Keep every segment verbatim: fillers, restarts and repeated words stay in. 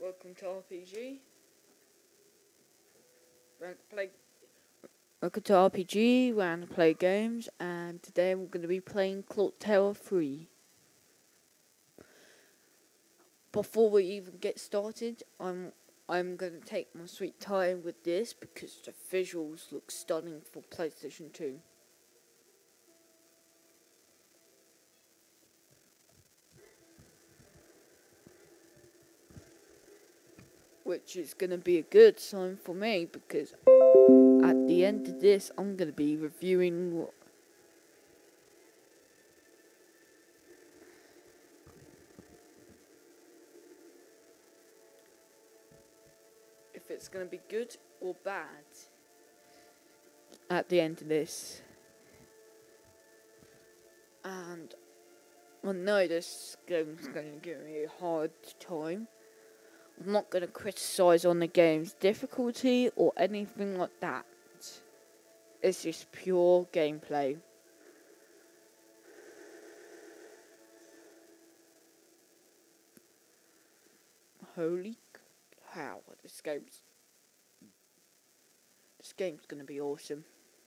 Welcome to R P G. We're going to play. Welcome to R P G. We're going to play games, and today we're going to be playing Clock Tower three. Before we even get started, I'm I'm going to take my sweet time with this because the visuals look stunning for PlayStation two. Which is going to be a good sign for me because at the end of this, I'm going to be reviewing what if it's going to be good or bad at the end of this. And I know this game's going to give me a hard time. I'm not going to criticise on the game's difficulty or anything like that. It's just pure gameplay. Holy cow, this game's... This game's going to be awesome.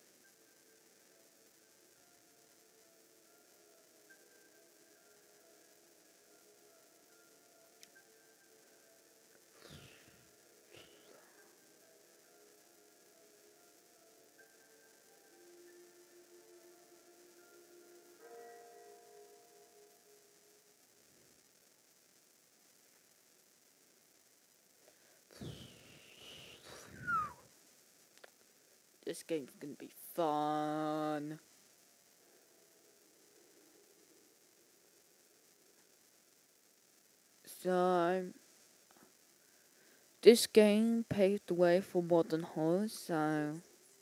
This game's going to be fun. So, this game paved the way for modern horror, so...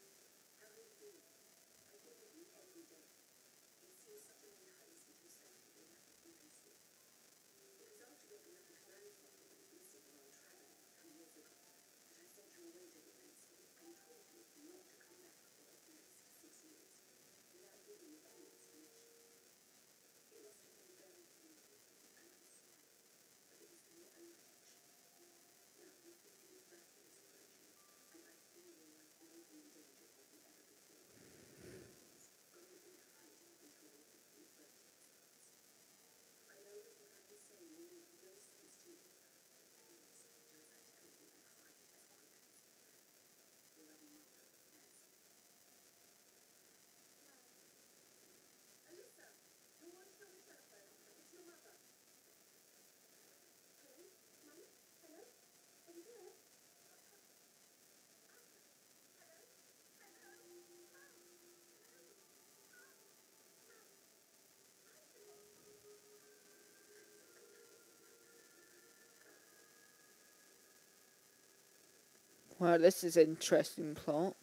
Well, this is an interesting plot.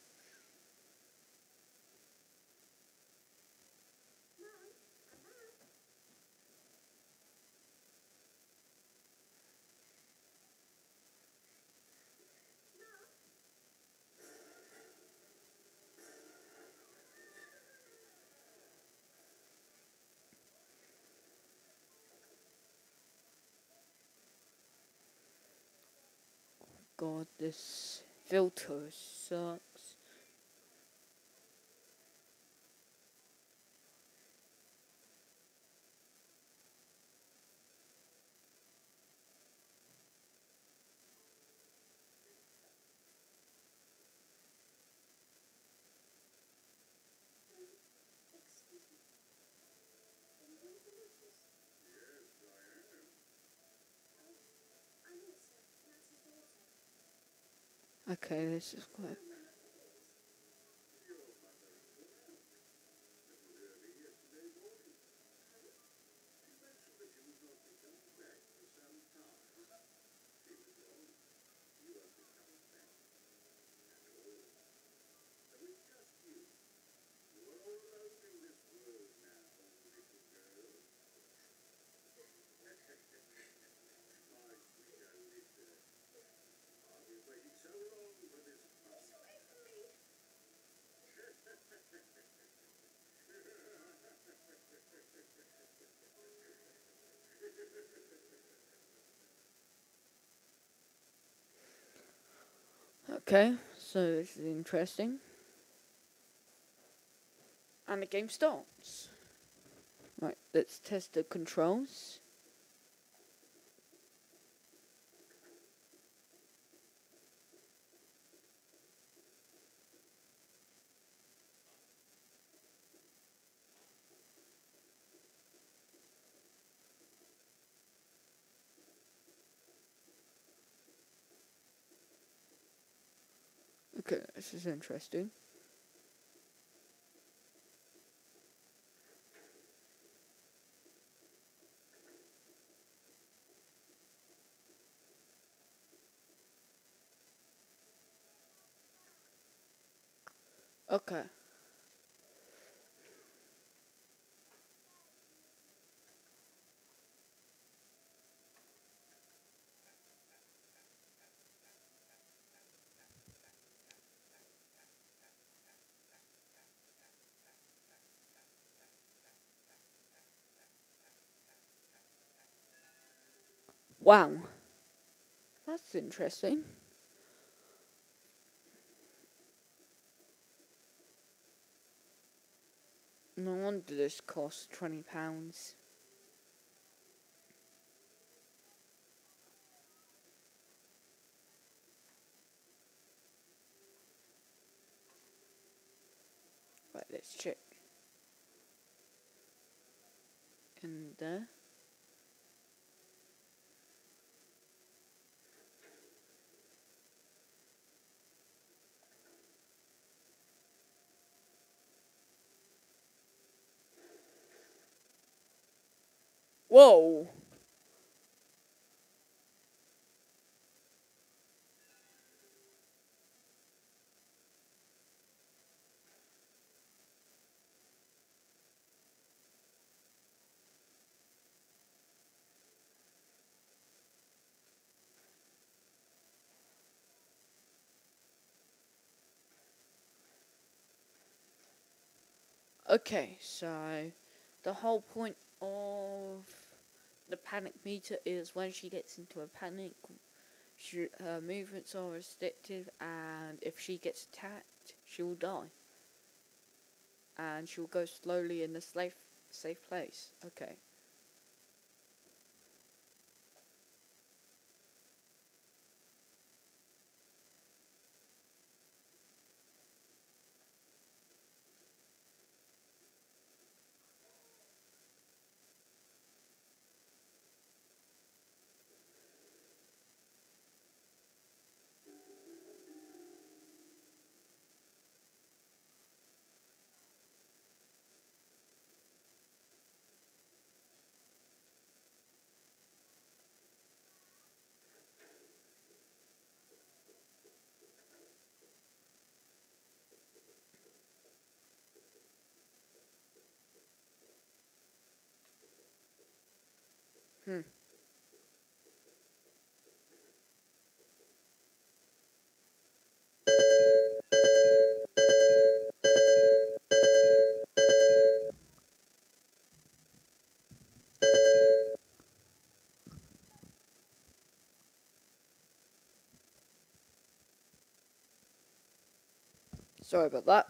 God, this filter sucks. Okay, this is quite... Okay, so this is interesting. And the game starts. Right, let's test the controls. Okay, this is interesting. Okay. Wow. That's interesting. No wonder this costs twenty pounds. Right, let's check. In there. Whoa! Okay, so the whole point of the panic meter is when she gets into a panic, she, her movements are restrictive, and if she gets attacked, she will die. And she'll go slowly in a safe, safe place. Okay. Hmm. Sorry about that.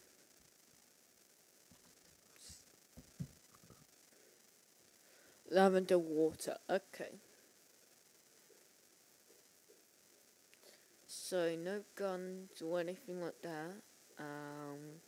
Lavender water. Okay. So no guns or anything like that. Um.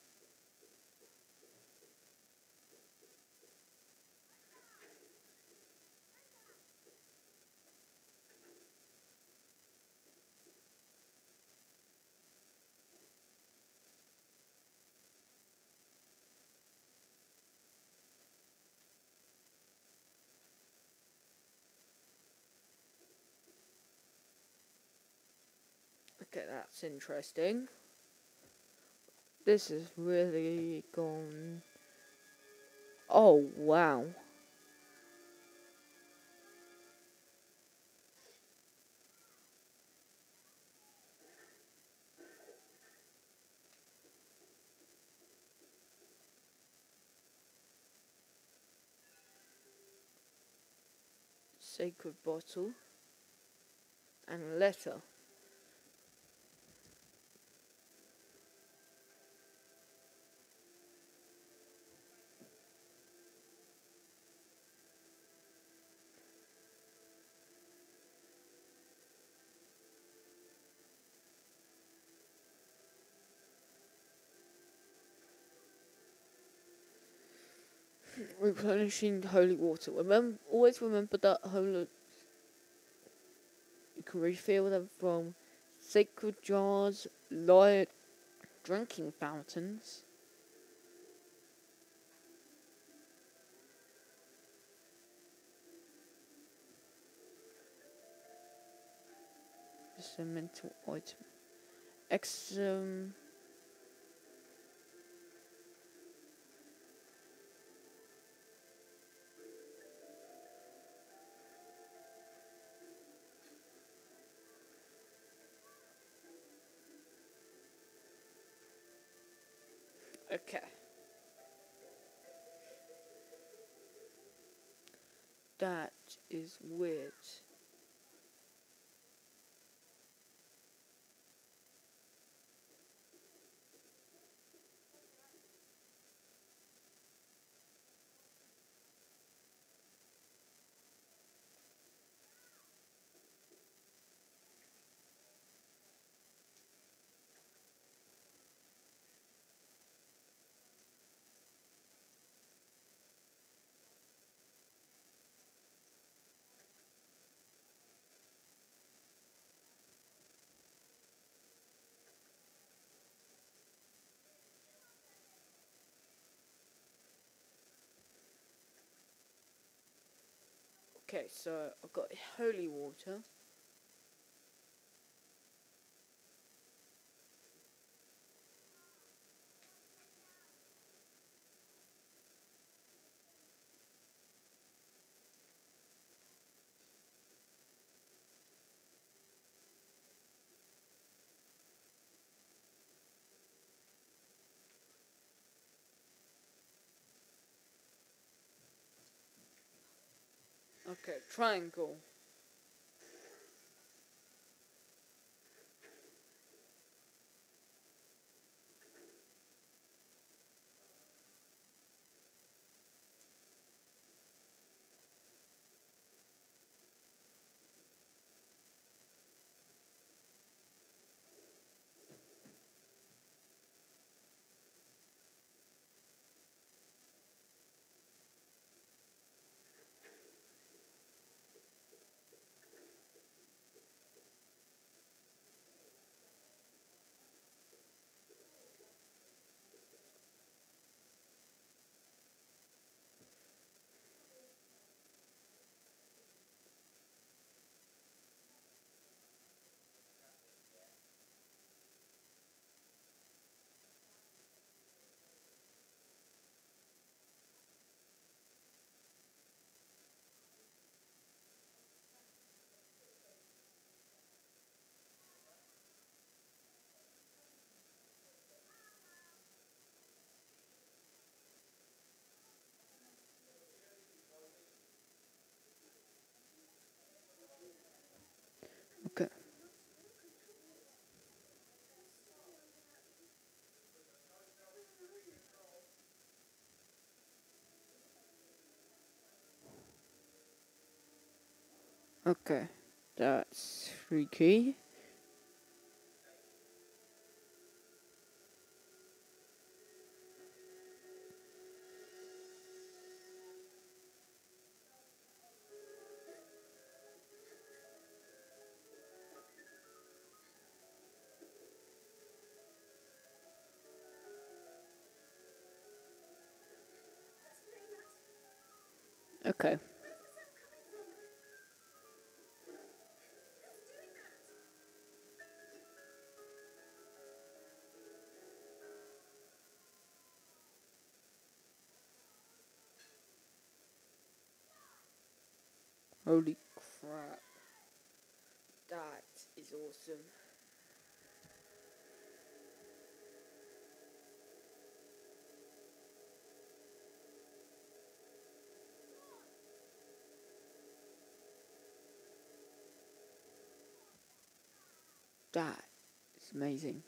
Okay, that's interesting. This is really gone. Oh wow. Sacred bottle and letter. replenishing holy water. Remember, always remember that holy. You can refill them from sacred jars, light drinking fountains. Just a mental item. X um. Okay. That is weird. Okay, so I've got holy water. Okay, triangle. Okay. Okay. That's freaky. Okay. Holy crap. That is awesome. That is amazing.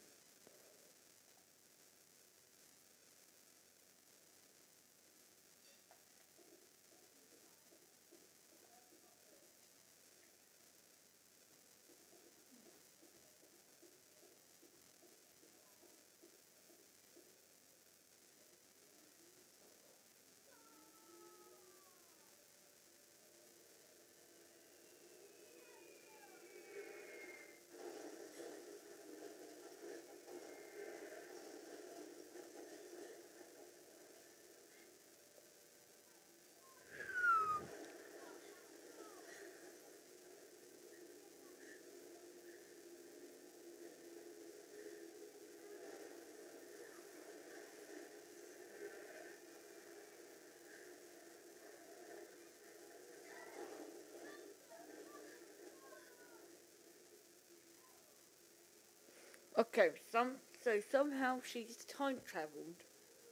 Okay, some so somehow she's time traveled.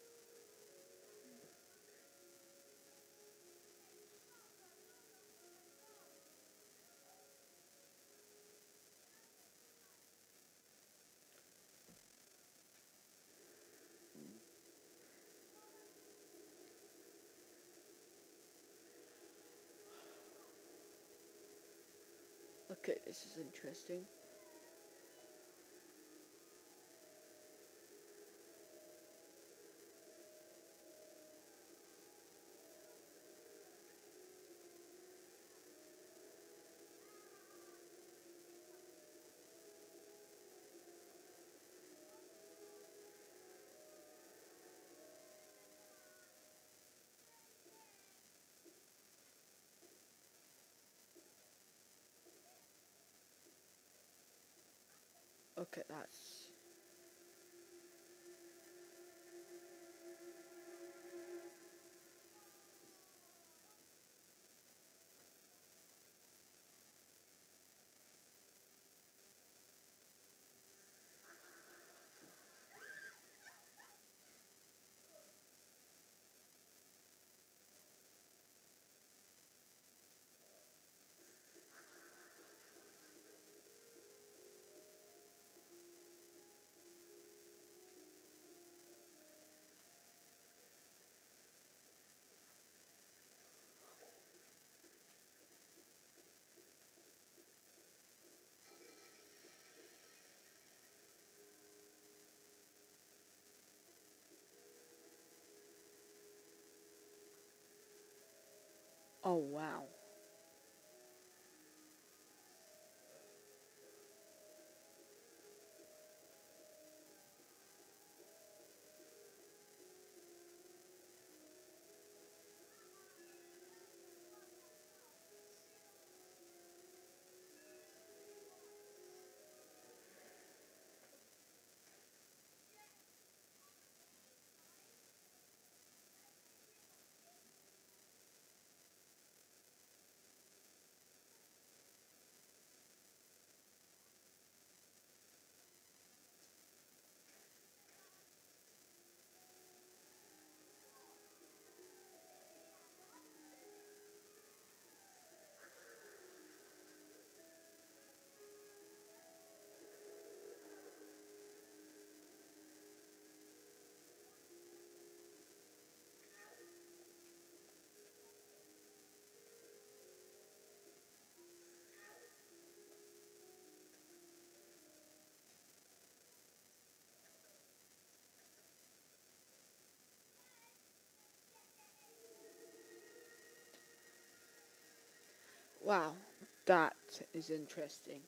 Okay, this is interesting. Okay, that's oh wow. Wow, that is interesting.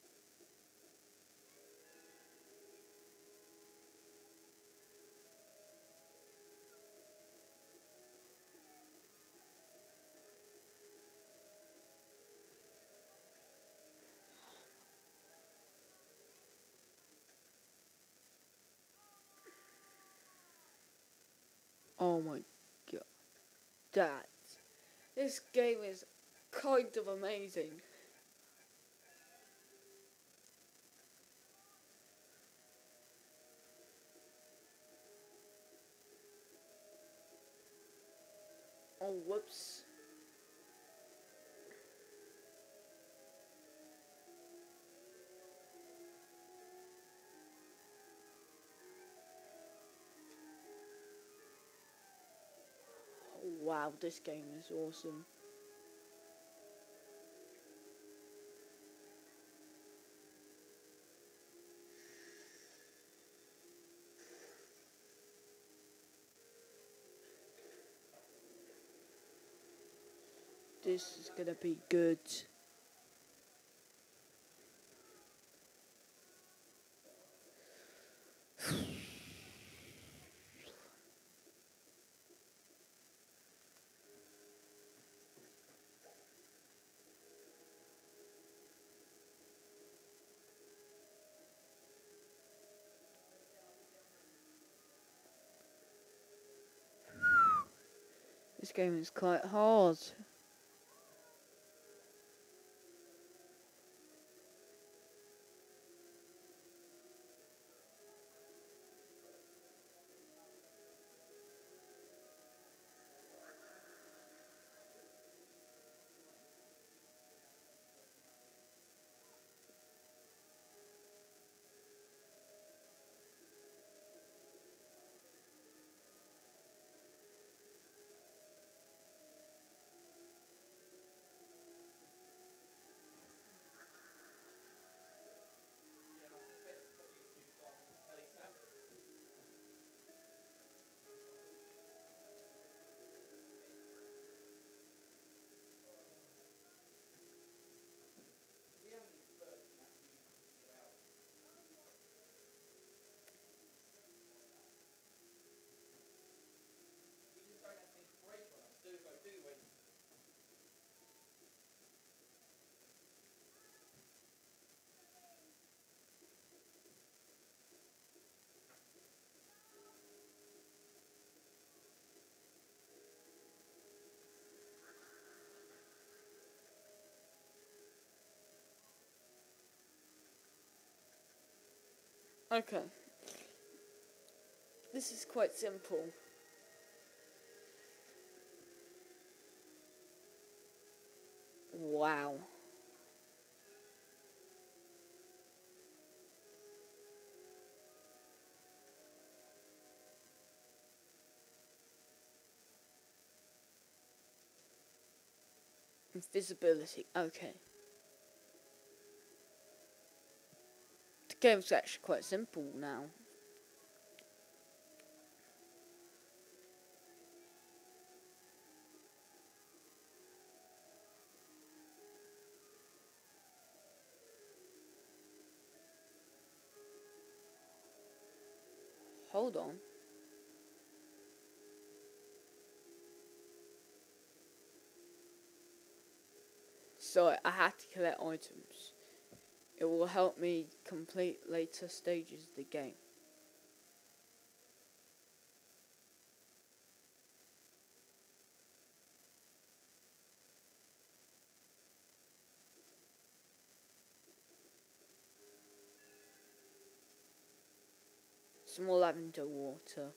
Oh my god. That this game is kind of amazing. Oh whoops. Oh, wow, this game is awesome. This is gonna be good. This game is quite hard. Okay. This is quite simple. Wow. Invisibility. Okay. The game's actually quite simple now. Hold on. So I had to collect items. It will help me complete later stages of the game. Some more lavender water.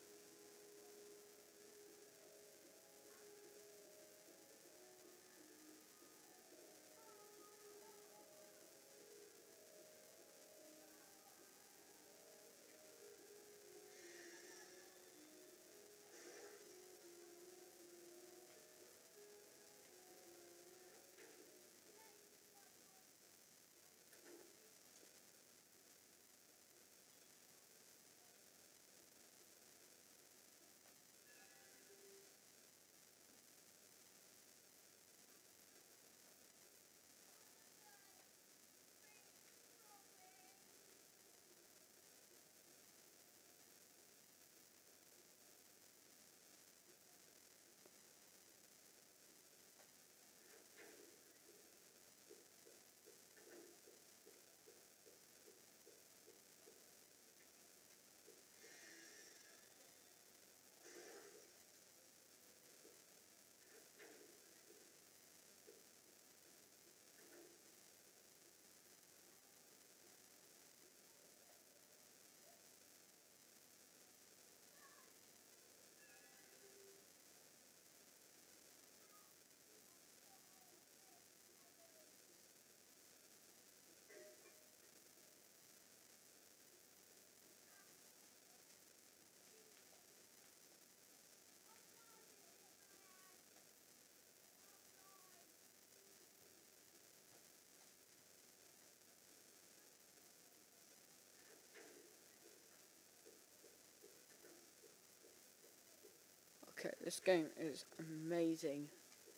Okay, this game is amazing.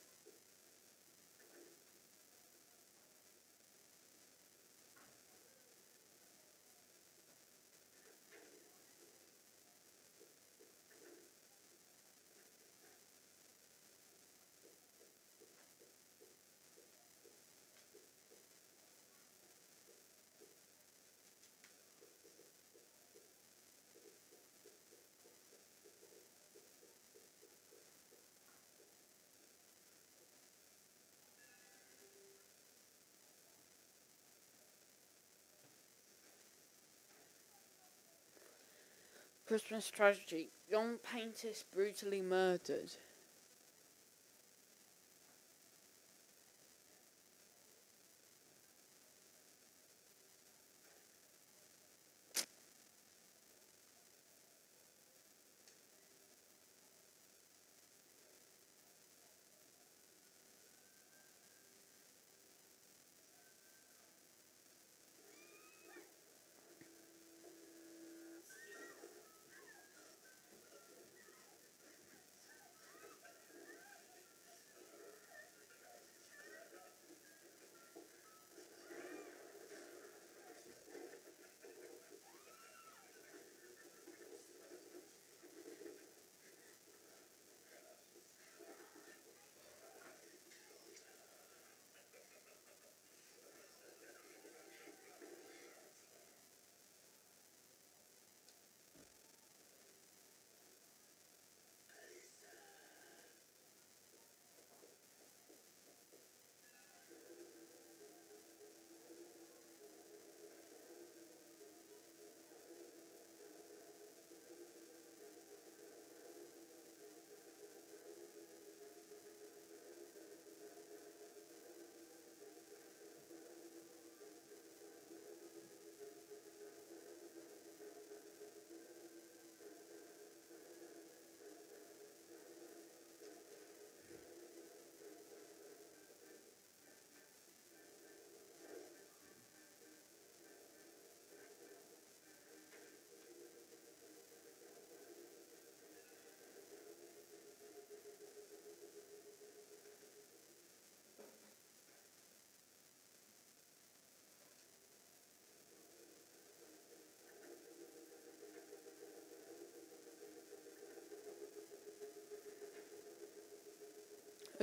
Christmas tragedy. Young painters brutally murdered.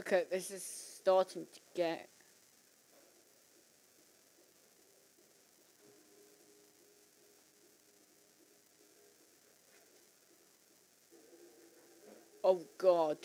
Okay, this is starting to get... Oh God.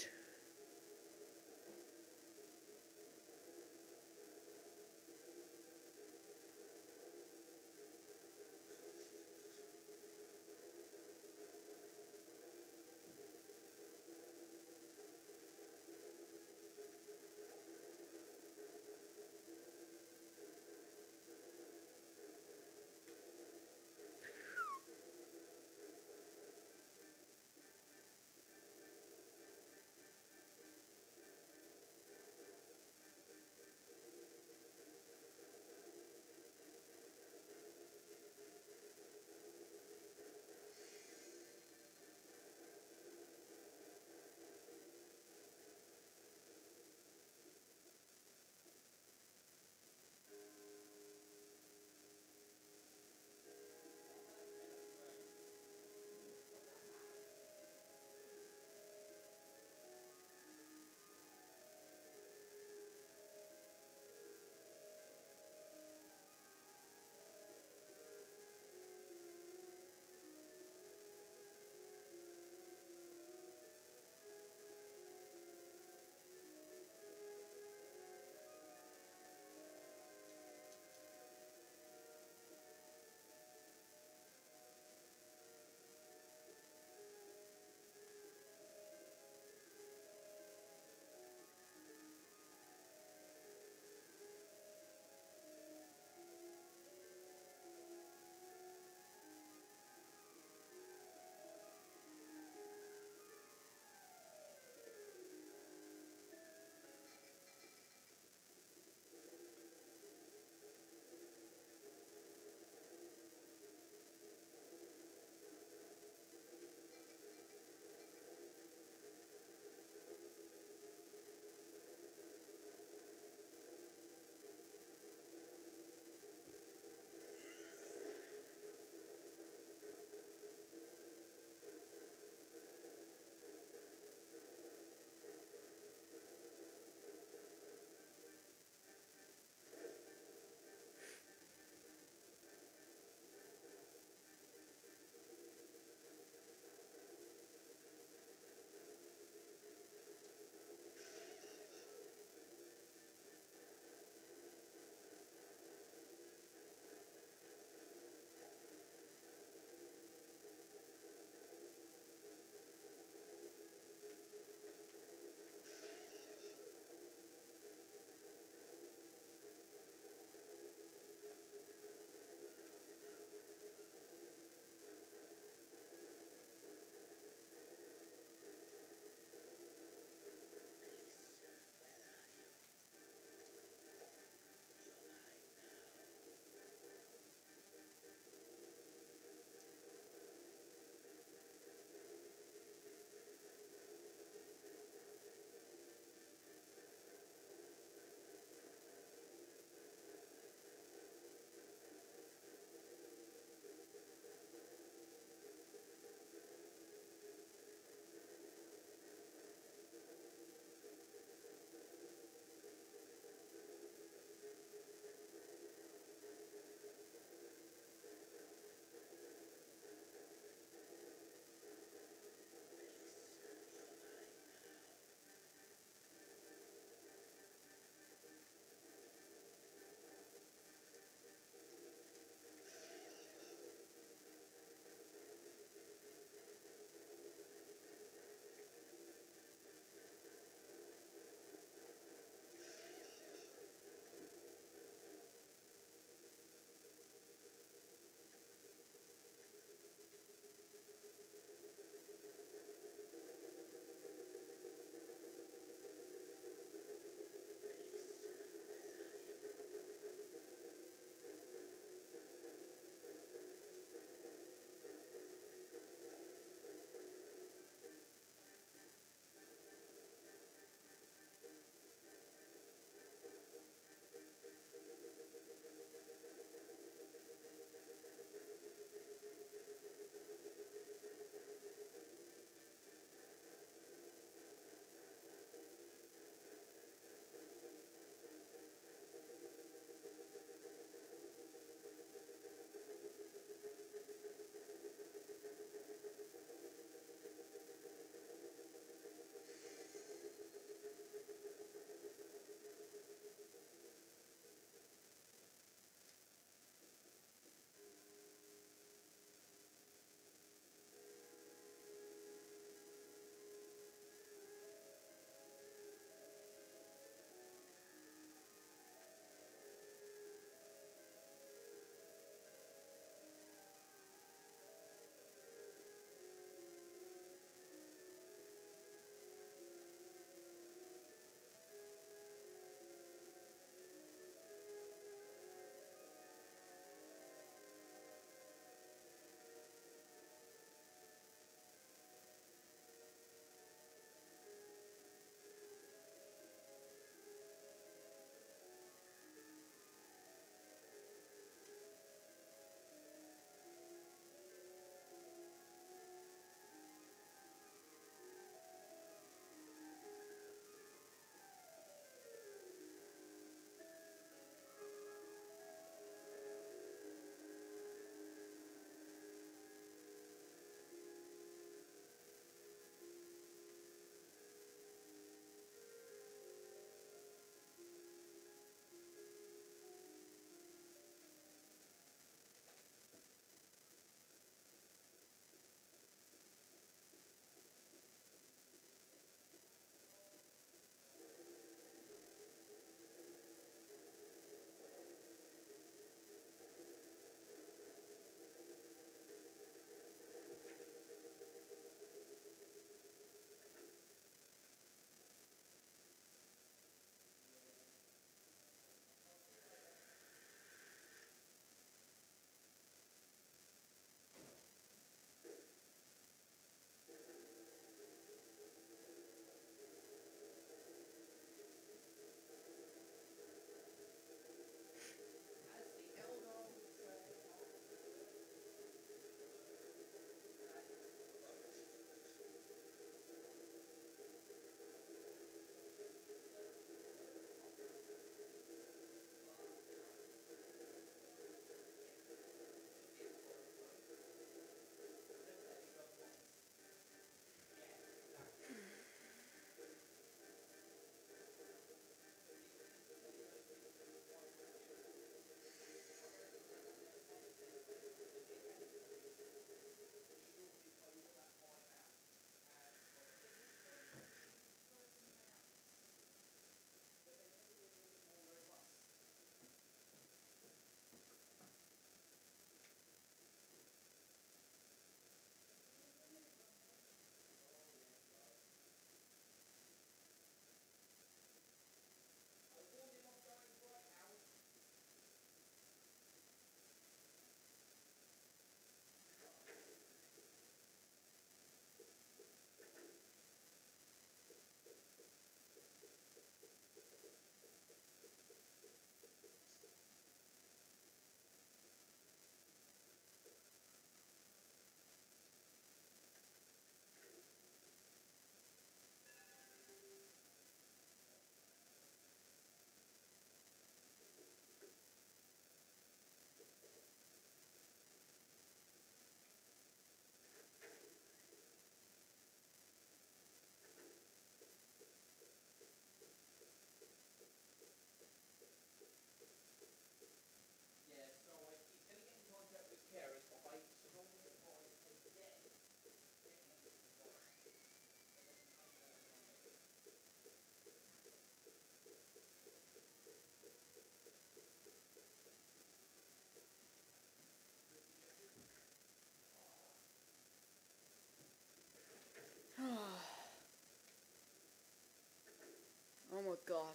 god.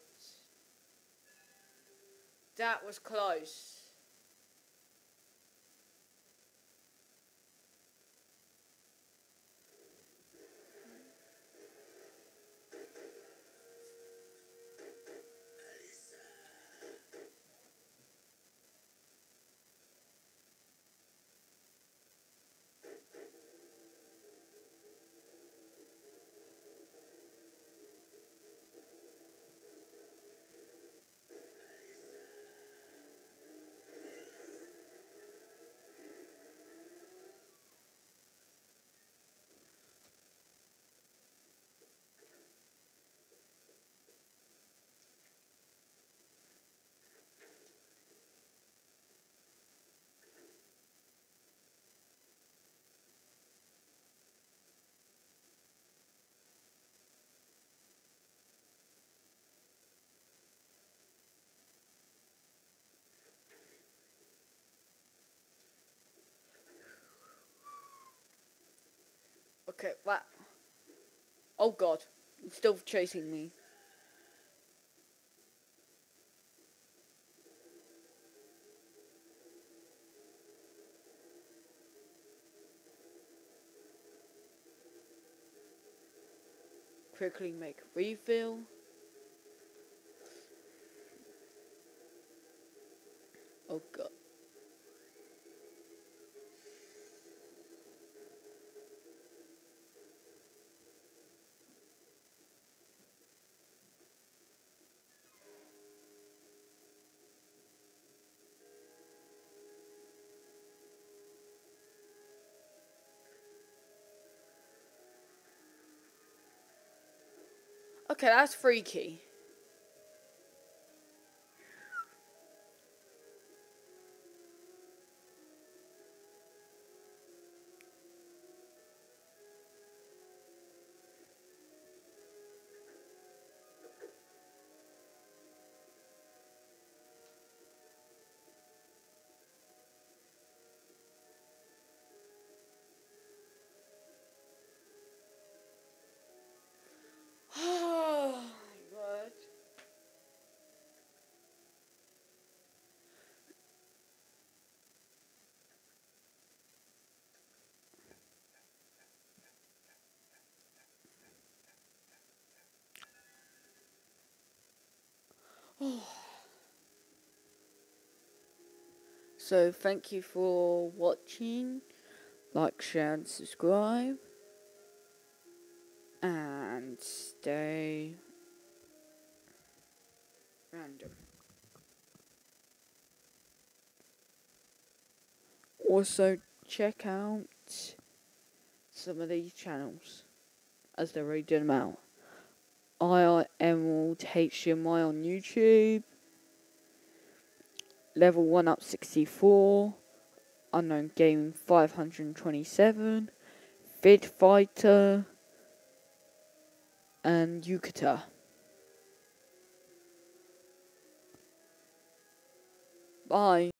That was close. Okay, what? Oh god, it's still chasing me. Quickly make a refill. Oh god. Okay, that's freaky. Oh my god. So thank you for watching. Like, share and subscribe. And stay random. Also check out some of these channels as they're reading them out. I I Emerald H D M I on YouTube. Level one up sixty-four. Unknown Gaming five hundred twenty-seven. Vid Fighter. And Yukata. Bye.